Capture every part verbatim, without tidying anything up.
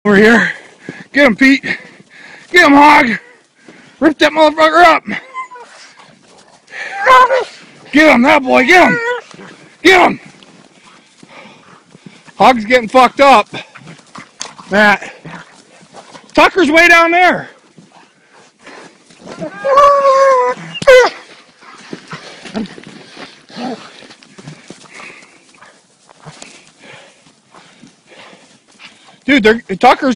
Over here. Get him, Pete. Get him, Hog. Rip that motherfucker up. Get him, that boy. Get him. Get him. Hog's getting fucked up. Matt. Tucker's way down there. Dude, they're, Tucker's...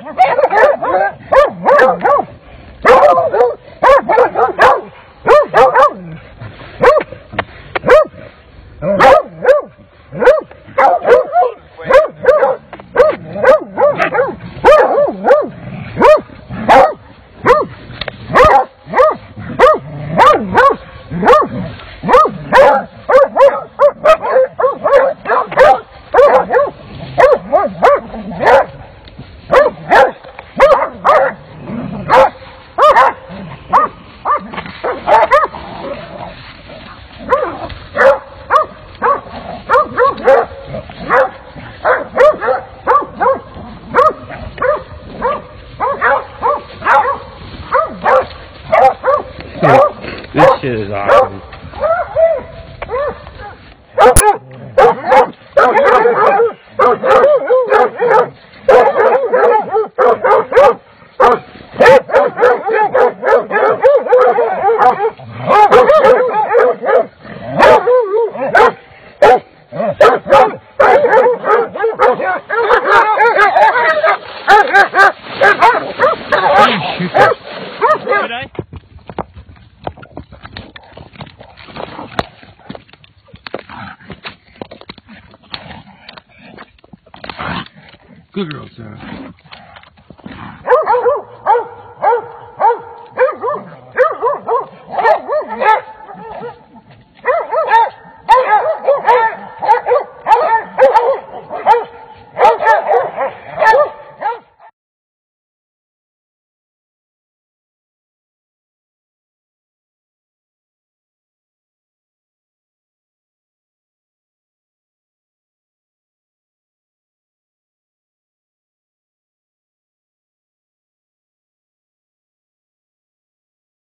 This shit is awesome. Good girl, Sarah.